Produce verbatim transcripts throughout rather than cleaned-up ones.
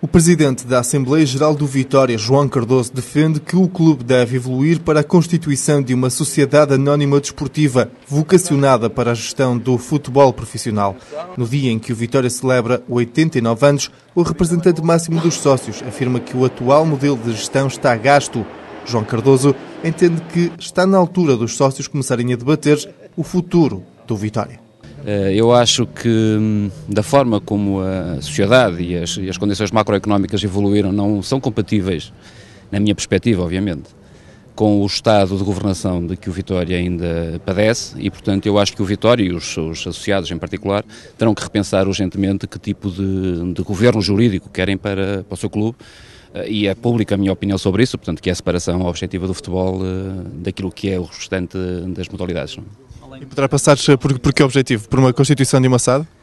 O presidente da Assembleia Geral do Vitória, João Cardoso, defende que o clube deve evoluir para a constituição de uma sociedade anónima desportiva vocacionada para a gestão do futebol profissional. No dia em que o Vitória celebra oitenta e nove anos, o representante máximo dos sócios afirma que o atual modelo de gestão está gasto. João Cardoso entende que está na altura dos sócios começarem a debater o futuro do Vitória. Eu acho que, da forma como a sociedade e as, e as condições macroeconómicas evoluíram, não são compatíveis, na minha perspectiva, obviamente, com o estado de governação de que o Vitória ainda padece e, portanto, eu acho que o Vitória e os seus associados em particular terão que repensar urgentemente que tipo de, de governo jurídico querem para, para o seu clube. E é pública a minha opinião sobre isso, portanto, que é a separação objetiva do futebol daquilo que é o restante das modalidades. E poderá passar por, por que objetivo? Por uma constituição de uma S A D?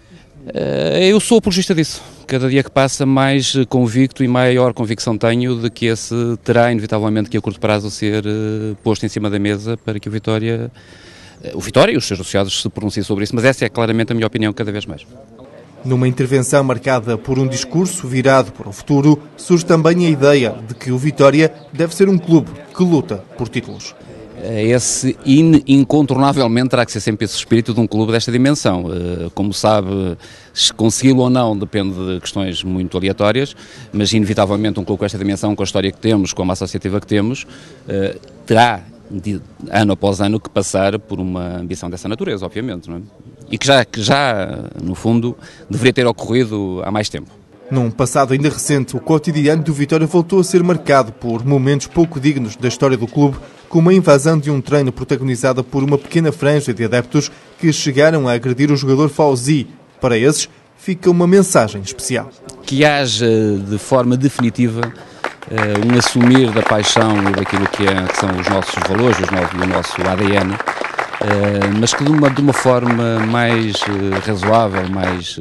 Eu sou apologista disso. Cada dia que passa, mais convicto e maior convicção tenho de que esse terá, inevitavelmente, que a curto prazo ser posto em cima da mesa para que o Vitória, o Vitória e os seus associados se pronunciem sobre isso, mas essa é claramente a minha opinião cada vez mais. Numa intervenção marcada por um discurso virado para o futuro, surge também a ideia de que o Vitória deve ser um clube que luta por títulos. Esse in, incontornavelmente terá que ser sempre esse espírito de um clube desta dimensão. Como sabe, consegui-lo ou não depende de questões muito aleatórias, mas inevitavelmente um clube com esta dimensão, com a história que temos, com a massa associativa que temos, terá, de ano após ano, que passar por uma ambição dessa natureza, obviamente, não é? E que já, que já, no fundo, deveria ter ocorrido há mais tempo. Num passado ainda recente, o cotidiano do Vitória voltou a ser marcado por momentos pouco dignos da história do clube, como a invasão de um treino protagonizada por uma pequena franja de adeptos que chegaram a agredir o jogador Fauzi. Para esses, fica uma mensagem especial. Que haja de forma definitiva um assumir da paixão e daquilo que, é, que são os nossos valores, os nossos, o nosso A D N, mas que de uma, de uma forma mais razoável, mais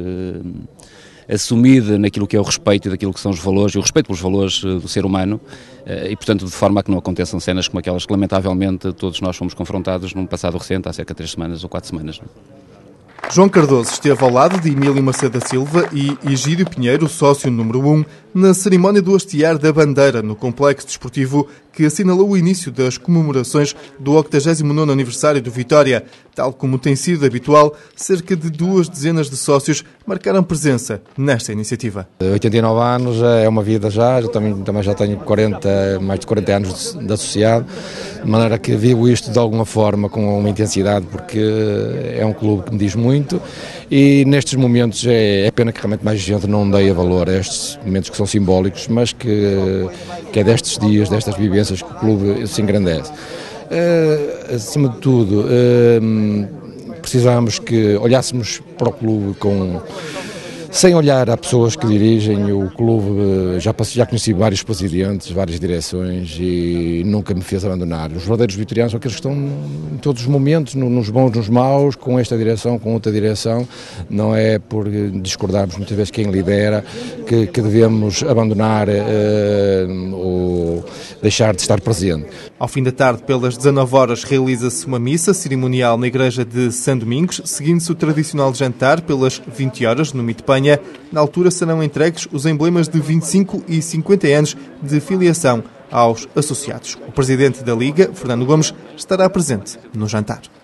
assumida naquilo que é o respeito e daquilo que são os valores, e o respeito pelos valores do ser humano, e portanto de forma a que não aconteçam cenas como aquelas que lamentavelmente todos nós fomos confrontados num passado recente, há cerca de três semanas ou quatro semanas. João Cardoso esteve ao lado de Emílio Macedo da Silva e Egídio Pinheiro, sócio número um, na cerimónia do hastear da bandeira no complexo desportivo que assinalou o início das comemorações do octagésimo nono aniversário do Vitória. Tal como tem sido habitual, cerca de duas dezenas de sócios marcaram presença nesta iniciativa. oitenta e nove anos é uma vida já, já também, também já tenho quarenta, mais de quarenta anos de, de associado, de maneira que vivo isto de alguma forma com uma intensidade, porque é um clube que me diz muito e nestes momentos é, é pena que realmente mais gente não dê valor a estes momentos que são simbólicos, mas que, que é destes dias, destas vivências que o clube se engrandece. Uh, acima de tudo, uh, precisamos que olhássemos para o clube com, sem olhar a pessoas que dirigem o clube. Já, já conheci vários presidentes, várias direções e nunca me fez abandonar. Os verdadeiros vitorianos são aqueles que estão em todos os momentos, nos bons, nos maus, com esta direção, com outra direção. Não é por discordarmos muitas vezes quem lidera que, que devemos abandonar uh, ou deixar de estar presente. Ao fim da tarde, pelas dezanove horas, realiza-se uma missa cerimonial na igreja de São Domingos, seguindo-se o tradicional jantar pelas vinte horas no Mitepanha. Na altura serão entregues os emblemas de vinte e cinco e cinquenta anos de filiação aos associados. O presidente da Liga, Fernando Gomes, estará presente no jantar.